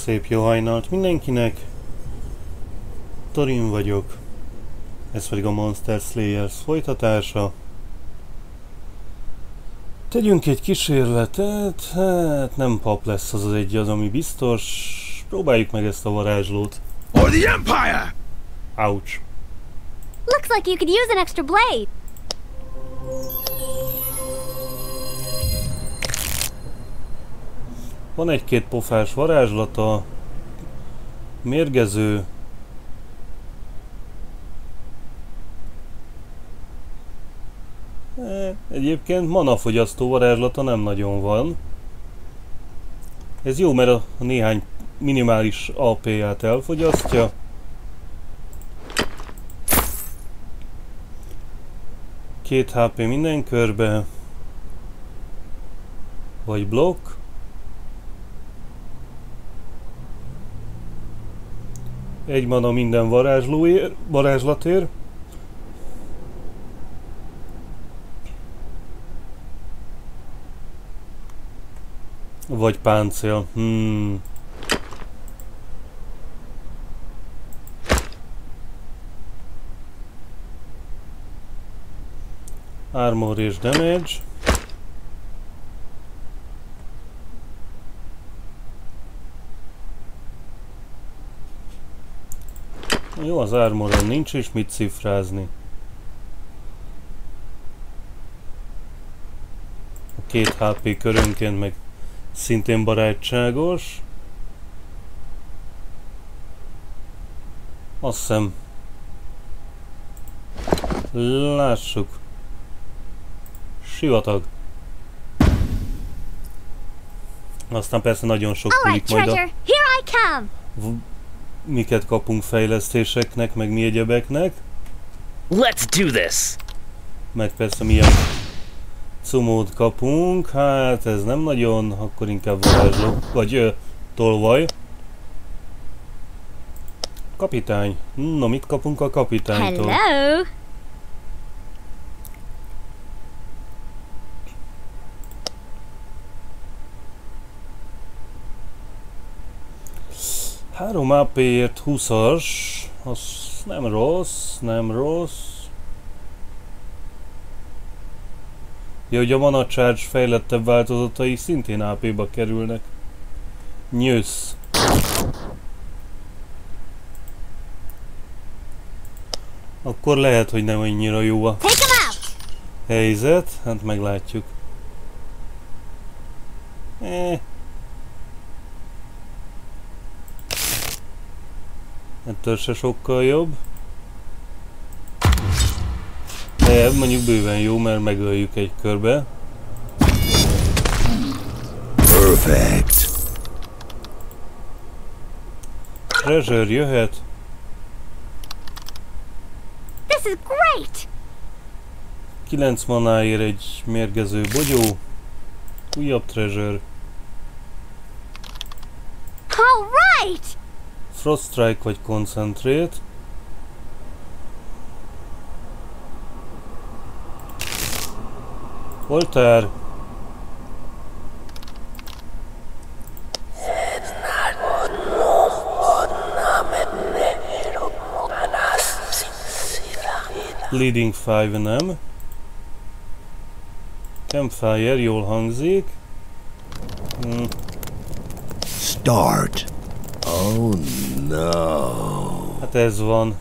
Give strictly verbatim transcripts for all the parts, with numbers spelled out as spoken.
Szép jó hajnalt mindenkinek! Torin vagyok. Ez pedig a Monster Slayers folytatása. Tegyünk egy kísérletet. Hát nem pap lesz az az egy az, ami biztos. Próbáljuk meg ezt a varázslót. Or the Empire! Ouch. Looks like you could use an extra blade. Van egy-két pofás varázslata. Mérgező. Egyébként manafogyasztó varázslata nem nagyon van. Ez jó, mert a néhány minimális á pé-ját elfogyasztja. Két há pé minden körbe. Vagy blokk. Egy mana minden varázslóér, varázslatér. Vagy páncél. Hmm. Armor és damage. Jó, az armoron nincs is mit cifrázni. A két há pé körönként meg szintén barátságos. Azt hiszem. Lássuk. Sivatag. Aztán persze nagyon sok múlik majd a... miket kapunk fejlesztéseknek, meg mi egyebeknek. Let's do this. Meg persze milyen cumót kapunk. Hát ez nem nagyon, akkor inkább varázsló, vagy ö, tolvaj. Kapitány. No, mit kapunk a kapitánytól? Hello. három á pé-ért húszas, az nem rossz, nem rossz. Ja, hogy a mana charge fejlettebb változatai szintén á pé-ba kerülnek. Nyősz. Akkor lehet, hogy nem annyira jó a helyzet, hát meglátjuk. Eh. Ettől se sokkal jobb. De mondjuk bőven jó, mert megöljük egy körbe. Perfect. Treasure jöhet. This is great. kilenc manáért egy mérgező bogyó. Újabb treasure. All right. Frost Strike vagy Concentrate. Oltár. Leading Five nem. Campfire jól hangzik. Hmm. Start. Oh no. Hát ez van.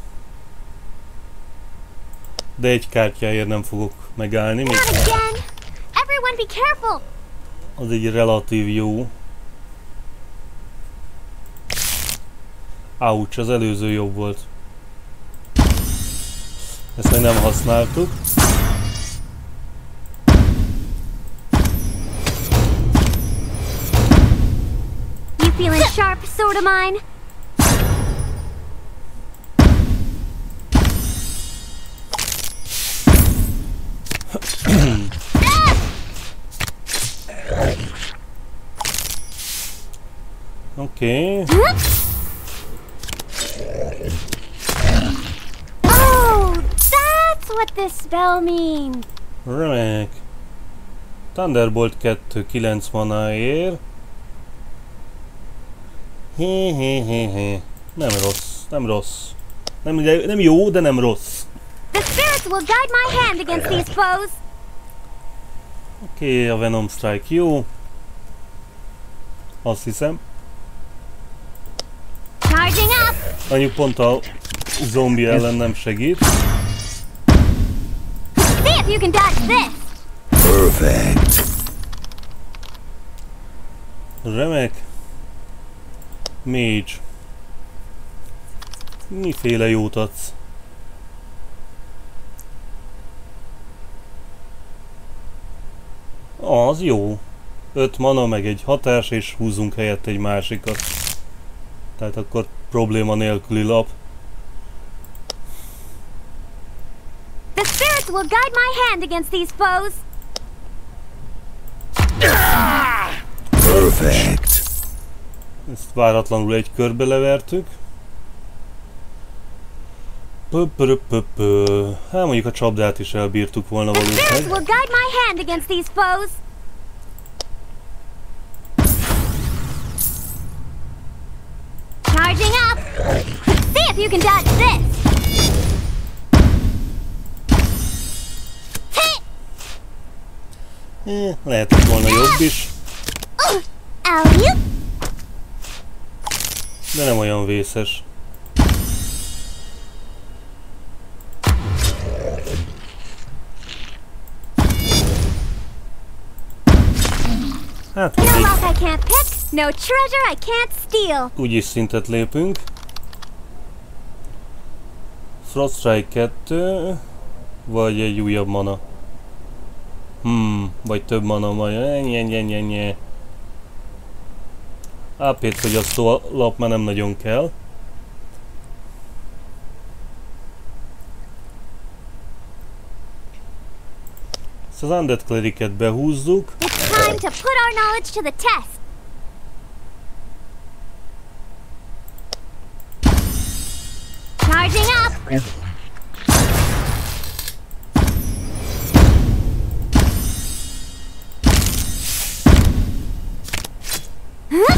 De egy kártyáért nem fogok megállni. Még Everyone be careful. az egy relatív jó. Ouch, az előző jobb volt. Ezt még nem használtuk. You feeling sharp, sword of mine? Oké. Okay. Oh, that's what this spell means. Remek. Thunderbolt kettő, kilenc manáért. Hé, hé, hé, hé. Nem rossz, nem rossz. Nem, nem jó, de nem rossz. The spirits will guide my hand against these foes. Oké, okay, a Venom Strike jó. Azt hiszem. Charging up. Annyi pont a zombi ellen nem segít. See if you can dodge this. Perfect. Remek. Mage. Miféle jót adsz? Az jó. öt mana meg egy hatás és húzunk helyett egy másikat. Tehát akkor probléma nélküli lap. The spirits will guide my hand against these foes. Perfect. Ezt váratlanul egy körbe levertük. Pö-pö-pö-pö. Hát mondjuk a csapdát is elbírtuk volna The spirits will valószínűleg. guide my hand against these foes. Charging up. See if you can dodge this. Hit. Eh, lehetett volna jobb is, Alley-oop. de nem olyan vészes. Hát No mindegy, lock I can't pick. No treasure I can't steal. úgyis szintet lépünk. Frost Strike kettő, vagy egy újabb mana. Hmm, vagy több mana, vagy ennyi, ennyi, ennyi, ennyi. á pét fogyasztó a lap már nem nagyon kell. Ezt az Undead Clericet behúzzuk. It's time to put our knowledge to the test. Charging up. Huh?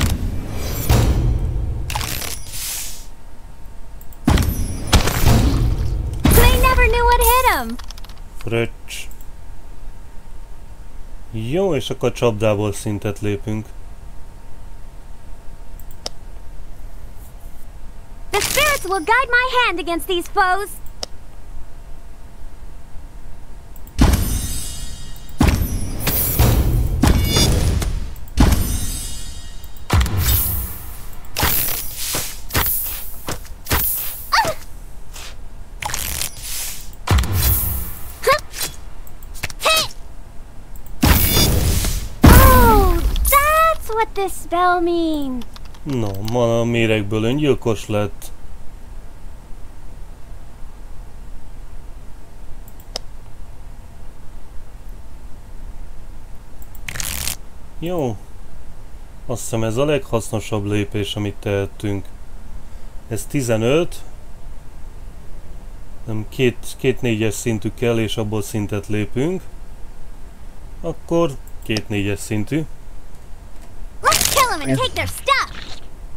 They never knew what hit him. Fröccs. Jó, és akkor a csapdából szintet lépünk. The spirits will guide my hand against these foes. What this spell means? No, mana méregből öngyilkos lett. Jó. Azt hiszem ez a leghasznosabb lépés, amit tehetünk. Ez tizenöt. Nem, két, két négyes szintű kell, és abból szintet lépünk. Akkor két négyes szintű. Let's kill them and take their stuff.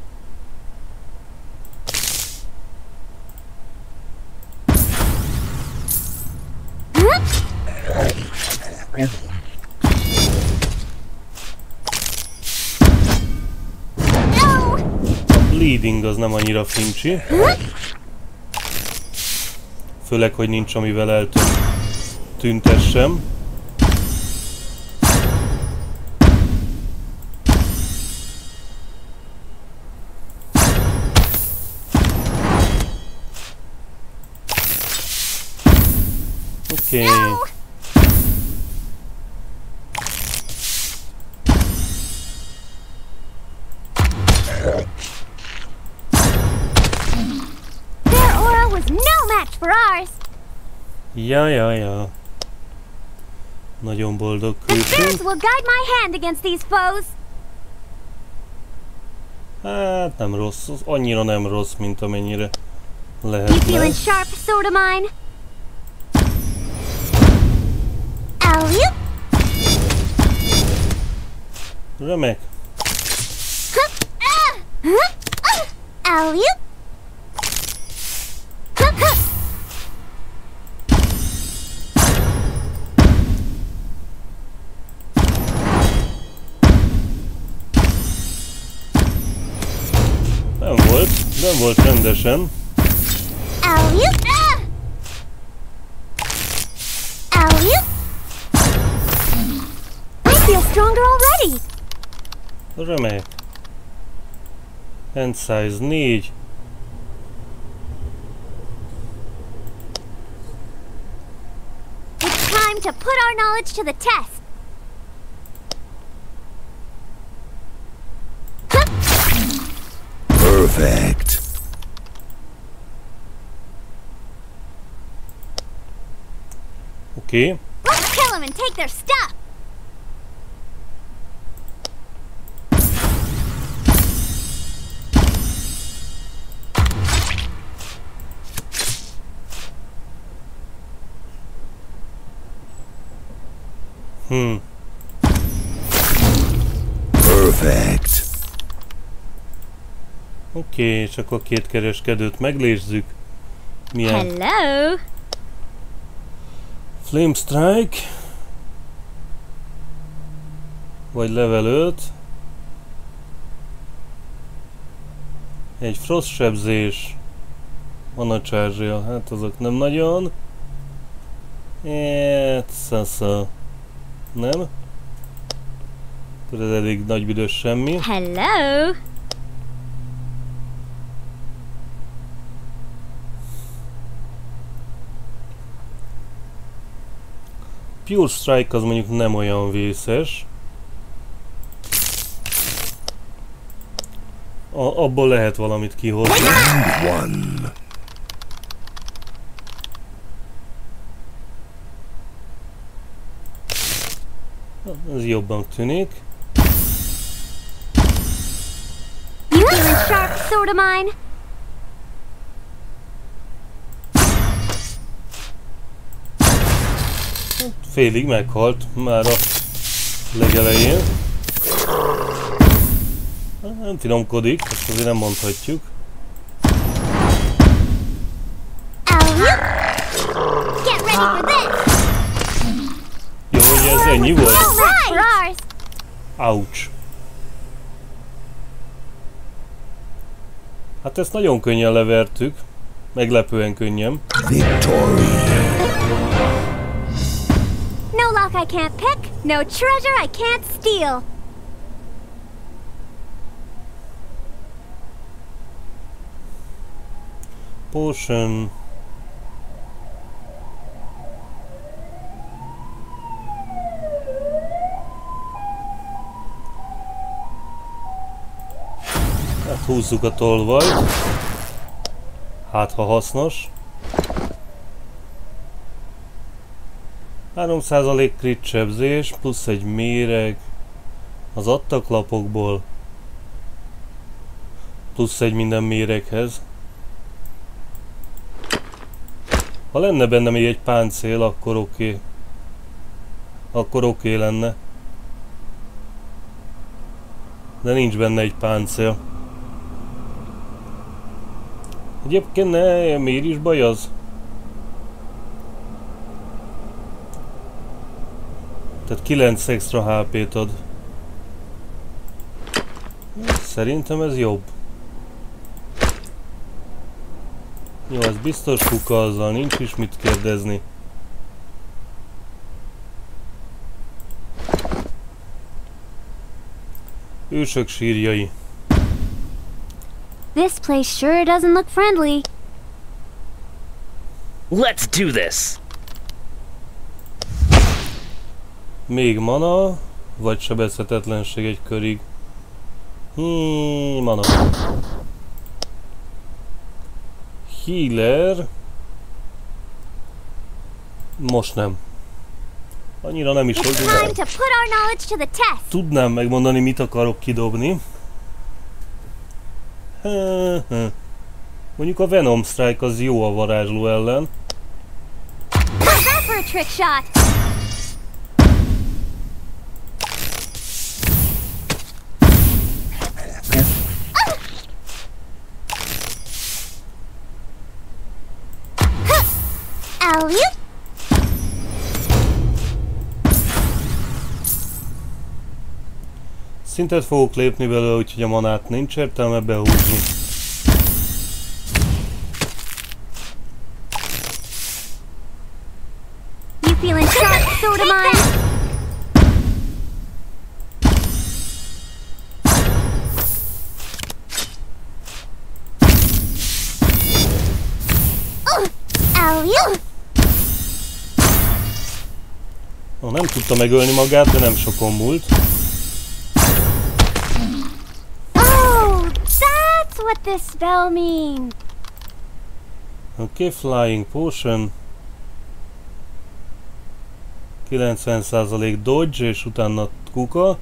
No. A bleeding az nem annyira fincsi. Főleg, hogy nincs amivel eltüntessem. Oké. Okay. No. Their aura was no match for ours. Ja, ja, ja. Nagyon boldog The spirits küldtünk. will guide my hand against these foes. Hát nem rossz, az annyira nem rossz, mint amennyire You lehetne. feeling sharp, sword of mine? Alley-oop. Remek. Huh? Ah! Huh? Alley-oop. Nem volt, nem volt rendesen. Alley-oop. Alley-oop. I feel stronger already. Remek. Hand size négy. It's time to put our knowledge to the test. Perfect. Oké. Okay. Let's kill them and take their stuff. Hmm. Perfect. Oké, okay, és akkor két kereskedőt megnézzük. Milyen? Hello. Flame Strike. Vagy level öt. Egy Frost sebzés. Van a charge-ja, hát azok nem nagyon. Hát, szasza. Nem? Akkor ez elég nagy büdös semmi. Hello. Pure Strike az mondjuk nem olyan vészes. A, abból lehet valamit kihozni. One. Ez jobban tűnik. You feeling sharp, sword of mine? Félig meghalt már a legelején. Nem finomkodik, ezt azért nem mondhatjuk. Get ready for this. Jó, hogy ez ennyi volt? Right. Ouch. Hát ezt nagyon könnyen levertük. Meglepően könnyen. Victory. No lock I can't pick, no treasure I can't steal. Potion. Hát húzzuk a tolvajt. Hát ha hasznos. három százalék crit sebzés, plusz egy méreg az attaklapokból, plusz egy minden méreghez. Ha lenne benne még egy páncél, akkor oké. Okay. Akkor oké okay lenne. De nincs benne egy páncél. Egyébként ne, miért is baj az? Tehát kilenc extra há pét ad. Szerintem ez jobb. Jó, ez biztos kuka, azzal nincs is mit kérdezni. Ősök sírjai. This place sure doesn't look friendly. Let's do this! Még mana, vagy sebezhetetlenség egy körig. Hmm, mana. Healer. Most nem. Annyira nem is It's hogy time to put our knowledge to the test. tudnám megmondani, mit akarok kidobni. Mondjuk a Venom Strike az jó a varázsló ellen. How's that for a trick shot? szintet fogok lépni belőle, úgyhogy a manát nincs értelme behúzni. You feeling sharp, soda mine? Oh, nem tudta megölni magát, de nem sokon múlt. Oh, that's what this spell means. Oké, okay, Flying Potion. kilencven százalék dodge, és utána kuka.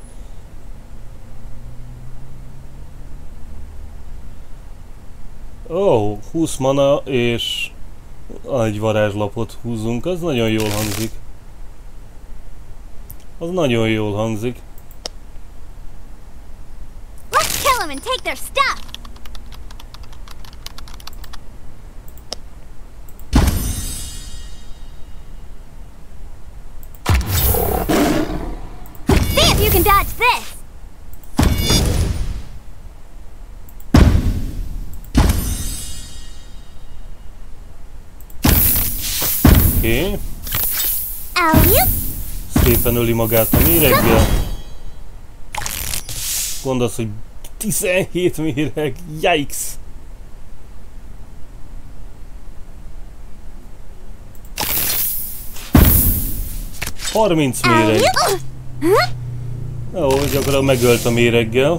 Oh, húsz mana, és egy varázslapot húzunk, az nagyon jól hangzik. Az nagyon jól hangzik. Let's kill them and take their stuff. See if you can dodge this. Oké. Okay. Alley-oop. Szépen öli magát a méreggel. Gondolsz, hogy tizenhét méreg, yikes! harminc méreg. Jó, gyakorlatilag megölt a méreggel.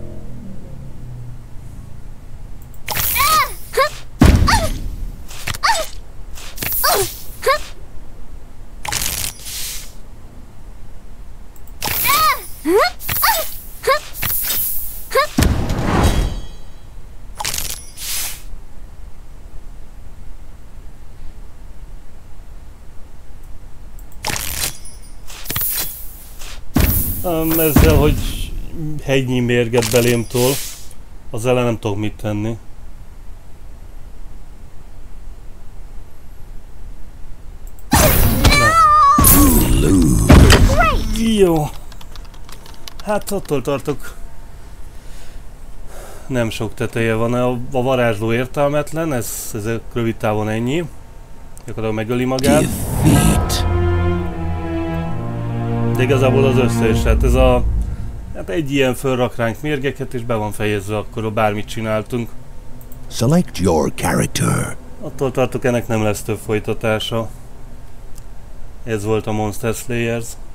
Um, ezzel, hogy hegynyi mérget belém tol, az ellen nem tudok mit tenni. Jó. Hát attól tartok. Nem sok teteje van, a, a varázsló értelmetlen, ez, ez rövid távon ennyi. Gyakorlatilag megöli magát. De igazából az összes, hát ez a... Hát egy ilyen fölrak ránk mérgeket, és be van fejezve, akkor bármit csináltunk. Select your character. Attól tartok, ennek nem lesz több folytatása. Ez volt a Monster Slayers.